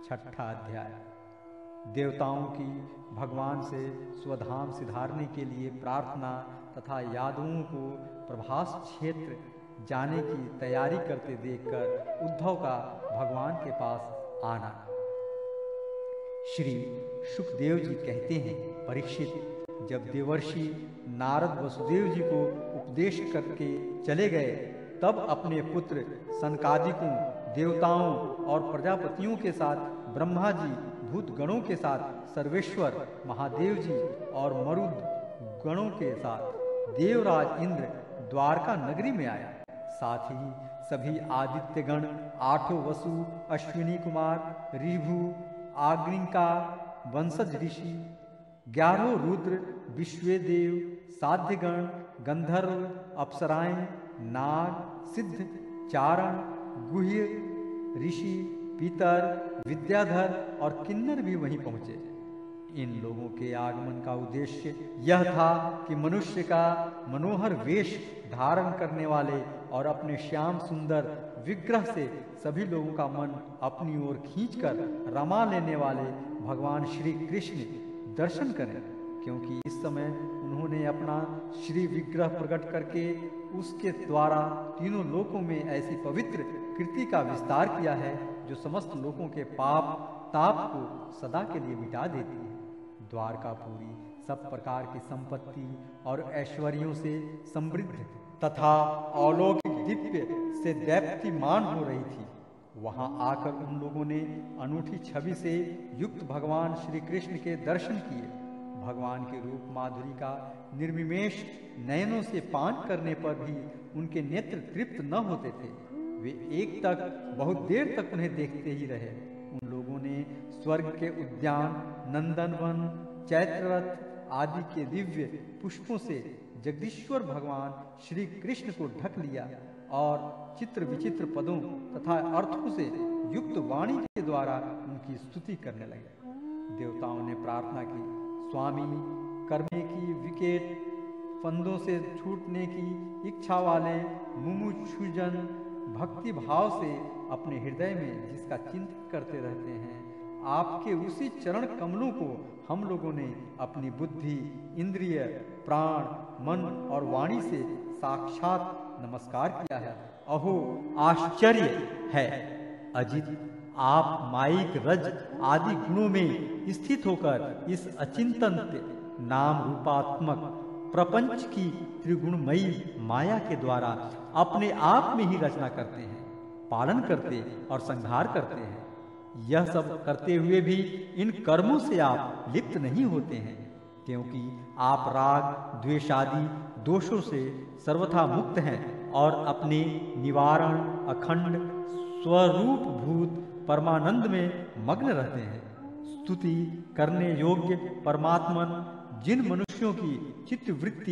छठा अध्याय। देवताओं की भगवान से स्वधाम सिधारने के लिए प्रार्थना तथा यादवों को प्रभास क्षेत्र जाने की तैयारी करते देखकर उद्धव का भगवान के पास आना। श्री सुखदेव जी कहते हैं, परीक्षित, जब देवर्षि नारद वसुदेव जी को उपदेश करके चले गए, तब अपने पुत्र सनकादिकों, देवताओं और प्रजापतियों के साथ ब्रह्मा जी, भूत गणों के साथ सर्वेश्वर महादेव जी और मरुद गणों के साथ देवराज इंद्र द्वारका नगरी में आया। साथ ही सभी आदित्य गण, आठों वसु, अश्विनी कुमार, ऋभु, आग्निका वंशज ऋषि, 11 रुद्र, विश्वेदेव, साध्यगण, गंधर्व, अप्सराएं, नाग, सिद्ध, चारण, गुह्य, ऋषि, पितर, विद्याधर और किन्नर भी वहीं पहुंचे। इन लोगों के आगमन का उद्देश्य यह था कि मनुष्य का मनोहर वेश धारण करने वाले और अपने श्याम सुंदर विग्रह से सभी लोगों का मन अपनी ओर खींचकर रमा लेने वाले भगवान श्री कृष्ण दर्शन करें, क्योंकि इस समय उन्होंने अपना श्री विग्रह प्रकट करके उसके द्वारा तीनों लोकों में ऐसी पवित्र कृति का विस्तार किया है जो समस्त लोगों के पाप ताप को सदा के लिए मिटा देती है। द्वारकापुरी सब प्रकार की संपत्ति और ऐश्वर्यों से समृद्ध तथा अलौकिक दिव्य से दैप्यमान हो रही थी। वहां आकर उन लोगों ने अनूठी छवि से युक्त भगवान श्री कृष्ण के दर्शन किए। भगवान के रूप माधुरी का निर्विमेष नयनों से पान करने पर भी उनके नेत्र तृप्त न होते थे। वे एक तक बहुत देर तक उन्हें देखते ही रहे। उन लोगों ने स्वर्ग के उद्यान, नंदनवन, चैत्ररथ आदि के दिव्य पुष्पों से जगदीश्वर भगवान श्री कृष्ण को ढक लिया और चित्र विचित्र पदों तथा अर्थों से युक्त वाणी के द्वारा उनकी स्तुति करने लगे। देवताओं ने प्रार्थना की, स्वामी, करने की विकेट फंदों से छूटने की इच्छा वाले मुमुक्षुजन भक्ति भाव से अपने हृदय में जिसका चिंतन करते रहते हैं, आपके उसी चरण कमलों को हम लोगों ने अपनी बुद्धि, इंद्रिय, प्राण, मन और वाणी से साक्षात नमस्कार किया है। अहो आश्चर्य है अजित, आप माइक, रज आदि गुणों में स्थित होकर इस अचिंतन्य नाम रूपात्मक प्रपंच की त्रिगुणमयी माया के द्वारा अपने आप में ही रचना करते हैं, पालन करते और संहार करते हैं। यह सब करते हुए भी इन कर्मों से आप लिप्त नहीं होते हैं, क्योंकि आप राग, द्वेषादि दोषों से सर्वथा मुक्त हैं और अपने निवारण अखंड स्वरूप भूत परमानंद में मग्न रहते हैं। स्तुति करने योग्य परमात्मन जिन मनुष्यों की चित्तवृत्ति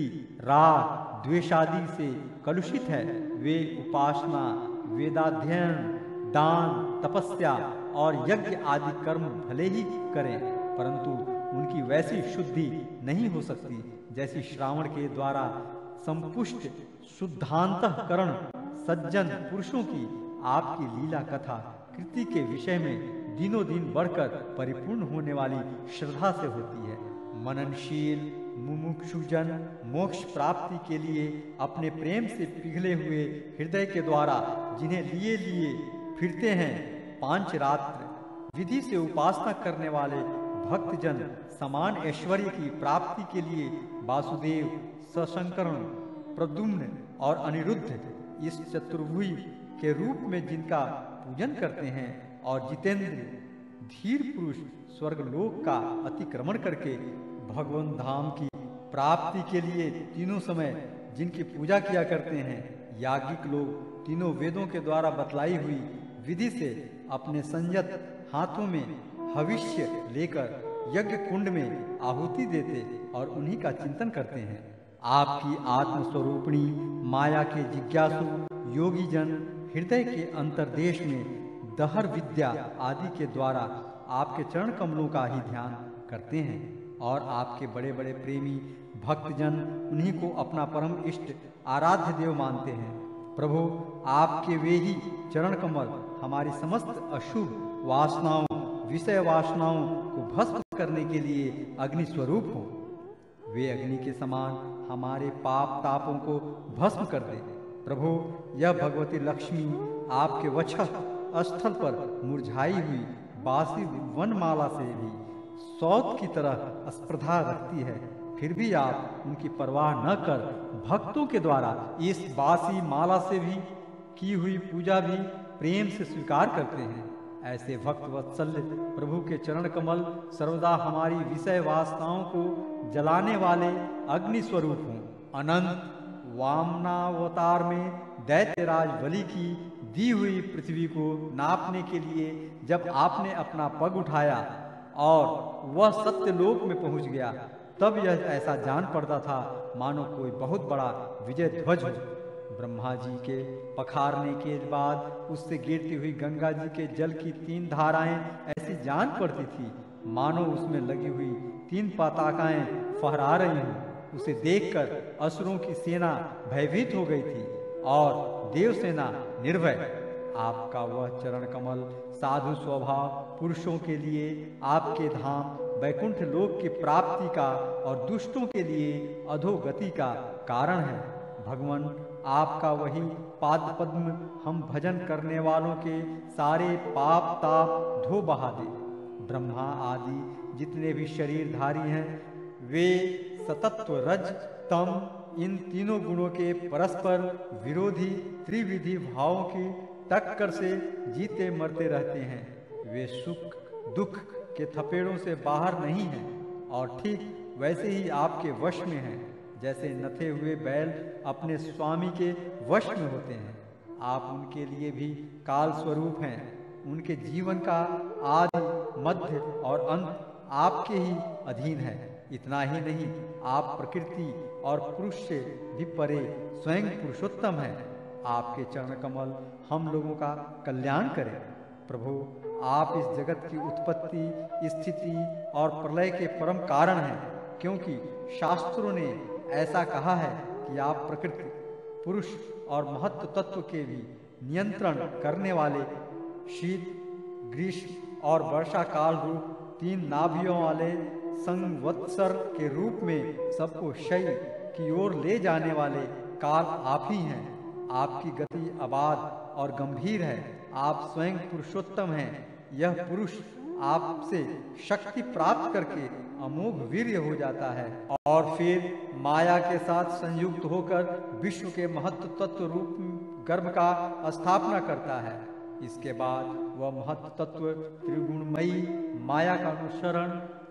राग द्वेषादि से कलुषित है, वे उपासना, वेदाध्ययन, दान, तपस्या और यज्ञ आदि कर्म भले ही करें, परंतु उनकी वैसी शुद्धि नहीं हो सकती जैसी श्रावण के द्वारा संपुष्ट शुद्धांतःकरण सज्जन पुरुषों की आपकी लीला कथा कृति के विषय में दिनों दिन बढ़कर परिपूर्ण होने वाली श्रद्धा से होती है। मननशील मुमुक्षुजन मोक्ष प्राप्ति के लिए अपने प्रेम से पिघले हुए हृदय के द्वारा जिन्हें लिए लिए फिरते हैं, पांच रात्र विधि से उपासना करने वाले भक्तजन समान ऐश्वर्य की प्राप्ति के लिए वासुदेव, सशंकरण, प्रद्युम्न और अनिरुद्ध इस चतुर्भुज के रूप में जिनका पूजन करते हैं और जितेंद्र धीर पुरुष स्वर्गलोक का अतिक्रमण करके भगवान धाम की प्राप्ति के लिए तीनों समय जिनकी पूजा किया करते हैं, याज्ञिक लोग तीनों वेदों के द्वारा बतलाई हुई विधि से अपने संयत हाथों में हविष्य लेकर यज्ञ कुंड में आहुति देते और उन्हीं का चिंतन करते हैं। आपकी आत्मस्वरूपिणी माया के जिज्ञासु योगी जन हृदय के अंतर्देश में दहर विद्या आदि के द्वारा आपके चरण कमलों का ही ध्यान करते हैं और आपके बड़े बड़े प्रेमी भक्तजन उन्हीं को अपना परम इष्ट आराध्य देव मानते हैं। प्रभु, आपके वे ही चरण कमल हमारी समस्त अशुभ वासनाओं विषय वासनाओं को भस्म करने के लिए अग्नि स्वरूप हों। वे अग्नि के समान हमारे पाप तापों को भस्म कर दे। प्रभु, यह भगवती लक्ष्मी आपके वक्षः स्थल पर मुरझाई हुई बासी वनमाला से भी सौत की तरह स्पर्धा रखती है, फिर भी आप उनकी परवाह न कर भक्तों के द्वारा इस बासी माला से भी की हुई पूजा भी प्रेम से स्वीकार करते हैं। ऐसे भक्त वत्सल्य प्रभु के चरण कमल सर्वदा हमारी विषय वासनाओं को जलाने वाले अग्नि स्वरूप हों। अनंत वामनावतार में दैत्यराज बलि की दी हुई पृथ्वी को नापने के लिए जब आपने अपना पग उठाया और वह सत्यलोक में पहुंच गया, तब यह ऐसा जान पड़ता था मानो कोई बहुत बड़ा विजय ध्वज हो। ब्रह्मा जी के पखारने के बाद उससे गिरती हुई गंगा जी के जल की 3 धाराएं ऐसी जान पड़ती थी मानो उसमें लगी हुई 3 पताकाएं फहरा रही हों। उसे देखकर असुरों की सेना भयभीत हो गई थी और देव सेना निर्भय। आपका वह चरण कमल साधु स्वभाव पुरुषों के लिए आपके धाम वैकुंठ लोक की प्राप्ति का और दुष्टों के लिए अधोगति का कारण है। भगवान, आपका वही पाद पद्म हम भजन करने वालों के सारे पाप ताप धो बहा दे। ब्रह्मा आदि जितने भी शरीरधारी हैं, वे सतत्व रज तम इन तीनों गुणों के परस्पर विरोधी त्रिविधि भावों की टक्कर से जीते मरते रहते हैं। वे सुख दुख के थपेड़ों से बाहर नहीं हैं और ठीक वैसे ही आपके वश में हैं जैसे नथे हुए बैल अपने स्वामी के वश में होते हैं। आप उनके लिए भी काल स्वरूप हैं। उनके जीवन का आदि मध्य और अंत आपके ही अधीन है। इतना ही नहीं, आप प्रकृति और पुरुष से भी परे स्वयं पुरुषोत्तम हैं। आपके चरण कमल हम लोगों का कल्याण करें। प्रभु, आप इस जगत की उत्पत्ति स्थिति और प्रलय के परम कारण हैं, क्योंकि शास्त्रों ने ऐसा कहा है कि आप प्रकृति पुरुष और महत्व तत्व के भी नियंत्रण करने वाले शीत ग्रीष्म और वर्षा काल रूप 3 नाभियों वाले संवत्सर के रूप में सबको क्षय की ओर ले जाने वाले काल आप ही हैं। आपकी गति अबाध और गंभीर है। आप स्वयं पुरुषोत्तम हैं। यह पुरुष आपसे शक्ति प्राप्त करके अमोघ वीर्य हो जाता है और फिर माया के साथ संयुक्त होकर विश्व के महत्व तत्व रूप गर्भ का स्थापना करता है। इसके बाद वह महत्व तत्व त्रिगुणमयी माया का अनुसरण